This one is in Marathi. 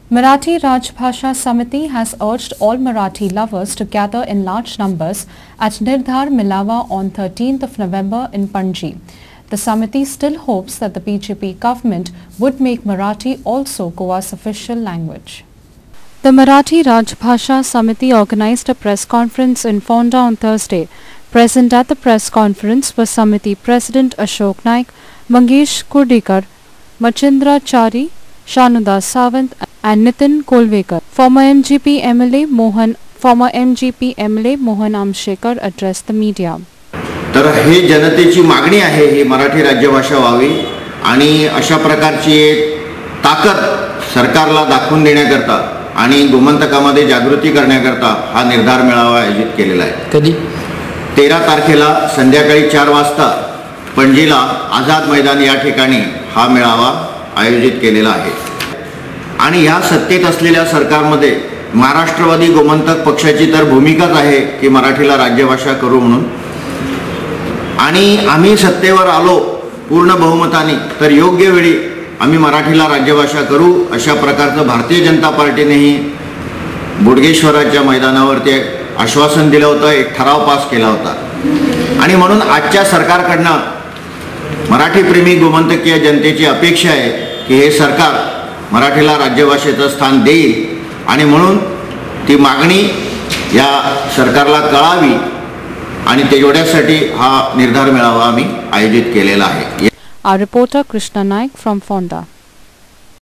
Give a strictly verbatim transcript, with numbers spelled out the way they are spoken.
Marathi Rajya Bhasha Samiti has urged all Marathi lovers to gather in large numbers at Nirdhar Melava on thirteenth of November in Panaji. The Samiti still hopes that the B J P government would make Marathi also Goa's official language. The Marathi Rajya Bhasha Samiti organized a press conference in Fonda on Thursday. Present at the press conference was Samiti President Ashok Naik, Mangesh Kurdikar, Machindra Chari, Shanuda Sawant and Nitin Kolvekar. Former M G P M L A Mohan former M G P M L A Mohan Amshekar addressed the media. तर हे जनतेची मागणी आहे ही मराठी राज्यभाषा व्हावी आणि अशा प्रकारची ताकद सरकारला दाखवून देण्याकरता आणि गोमंतकामध्ये जागृती करण्याकरता हा निर्धार मेळावा आयोजित केलेला आहे. कधी तेरा तारखेला संध्याकाळी चार वाजता पणजीला आझाद मैदान या ठिकाणी हा मेळावा आयोजित केलेला आहे. आणि या सत्तेत असलेल्या सरकारमध्ये महाराष्ट्रवादी गोमंतक पक्षाची तर भूमिकाच आहे की मराठीला राज्यभाषा करू म्हणून. आणि आम्ही सत्तेवर आलो पूर्ण बहुमताने तर योग्य वेळी आम्ही मराठीला राज्यभाषा करू अशा प्रकारचं भारतीय जनता पार्टीनेही बोडगेश्वराच्या मैदानावरती आश्वासन दिलं होतं, एक ठराव पास केला होता. आणि म्हणून आजच्या सरकारकडनं मराठी प्रेमी गोमंतकीय जनतेची अपेक्षा आहे की हे सरकार मराठीला राज्यभाषेचं स्थान देईल आणि म्हणून ती मागणी या सरकारला कळावी आणि तेवढ्यासाठी हा निर्धार मेळावा आम्ही आयोजित केलेला आहे. Our reporter Krishna Naik from Fonda.